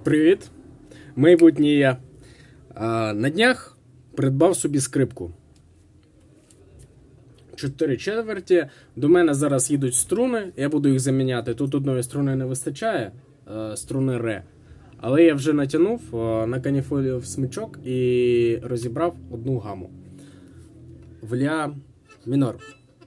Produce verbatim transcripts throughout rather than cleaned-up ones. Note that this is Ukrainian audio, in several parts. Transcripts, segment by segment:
Привіт! Майбутній я. А, на днях придбав собі скрипку. Чотири четверті. До мене зараз їдуть струни, я буду їх заміняти. Тут одної струни не вистачає, а, струни ре. Але я вже натягнув а, на каніфолію смичок і розібрав одну гаму. В ля мінор.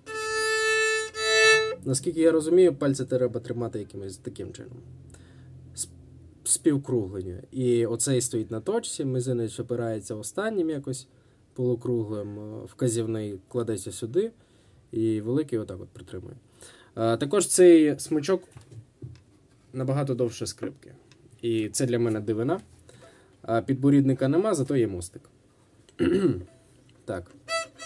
Наскільки я розумію, пальці треба тримати якимось таким чином. Співкруглення. І оцей стоїть на точці, мизинець опирається останнім якось полукруглим, вказівний кладеться сюди, і великий отак от притримує. А, також цей смичок набагато довше скрипки. І це для мене дивина. А підборідника нема, зато є мостик. Так.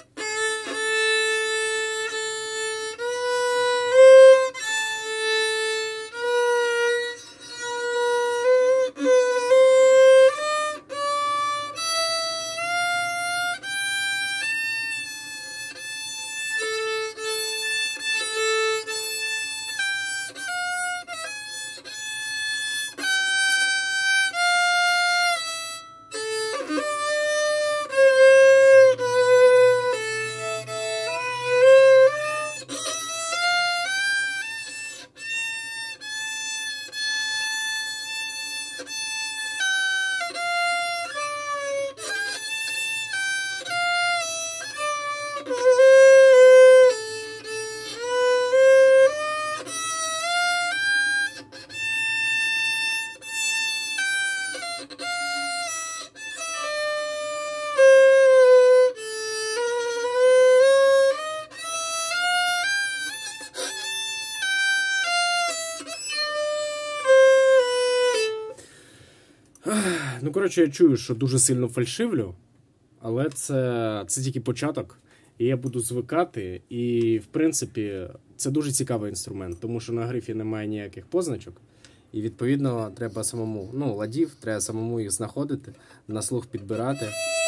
Ну, коротше, я чую, що дуже сильно фальшивлю, але це, це тільки початок, і я буду звикати, і, в принципі, це дуже цікавий інструмент, тому що на грифі немає ніяких позначок, і, відповідно, треба самому, ну, ладів, треба самому їх знаходити, на слух підбирати.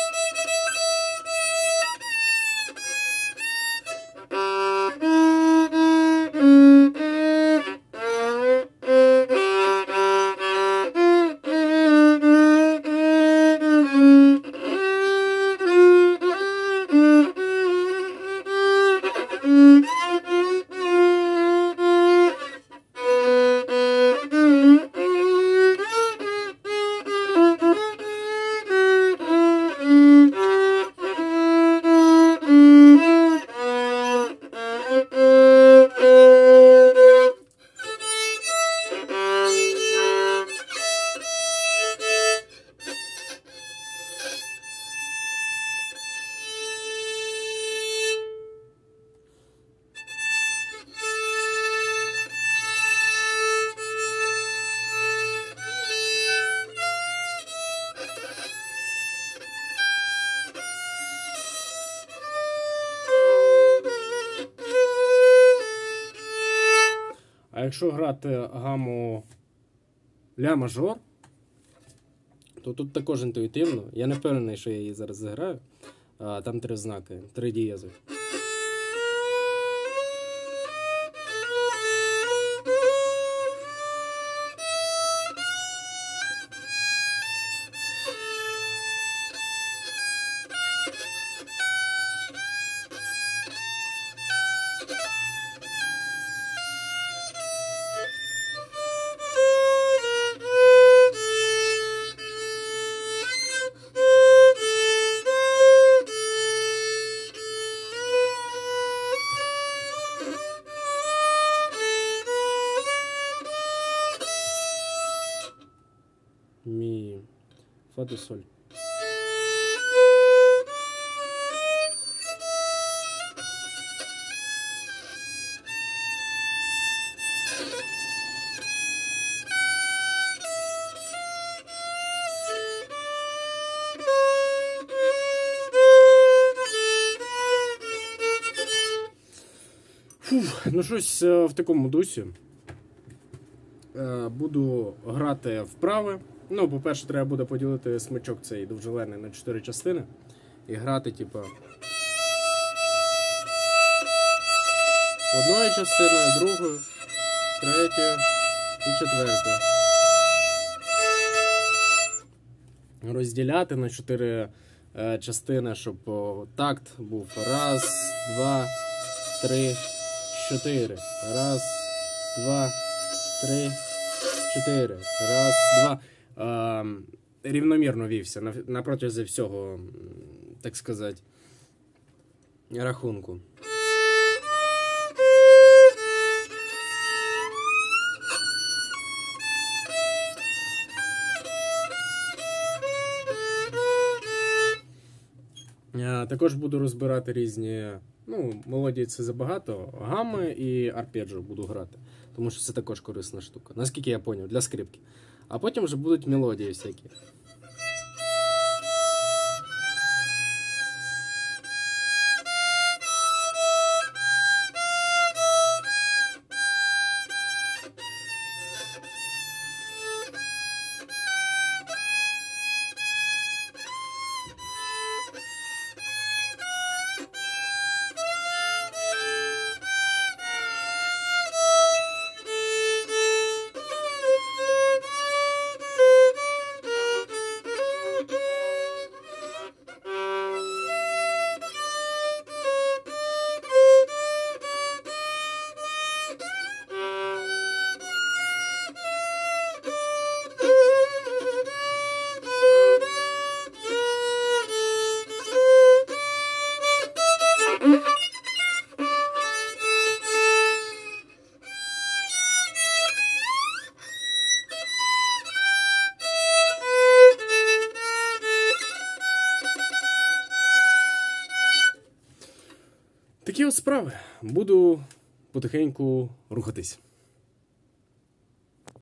А якщо грати гаму ля мажор, то тут також інтуїтивно. Я не впевнений, що я її зараз заграю. А, там три знаки, три дієзи. Мі, фа, до, соль. Фух, ну щось в такому дусі. Буду грати вправи. Ну, по-перше, треба буде поділити смичок цей довжелений на чотири частини і грати, типу, одною частиною, другою, третьою і четвертою. розділяти на чотири е, частини, щоб о, такт був раз, два, три, чотири. Раз, два, три, чотири. Раз, два. Е, рівномірно вівся на, на протязі всього, так сказати, рахунку. Також буду розбирати різні, ну, мелодії це забагато, гами і арпеджіо буду грати, тому що це також корисна штука, наскільки я зрозумів, для скрипки. А потім вже будуть мелодії всякі. Такі от справи. Буду потихеньку рухатись.